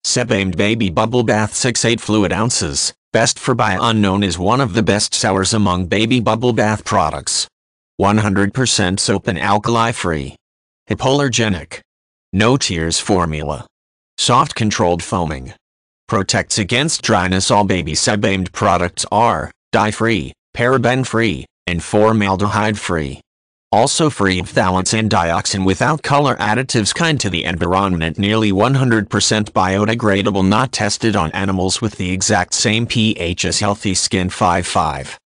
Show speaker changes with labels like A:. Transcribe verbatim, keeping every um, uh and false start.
A: Sebamed Baby Bubble Bath six eight Fluid Ounces, Best for Buy Unknown is one of the best sellers among baby bubble bath products. one hundred percent soap and alkali-free. Hypoallergenic. No tears formula. Soft controlled foaming. Protects against dryness. All baby Sebamed products are dye-free, paraben-free, and formaldehyde-free. Also free of phthalates and dioxin without color additives kind to the environment. Nearly one hundred percent biodegradable, not tested on animals, with the exact same pH as healthy skin. five five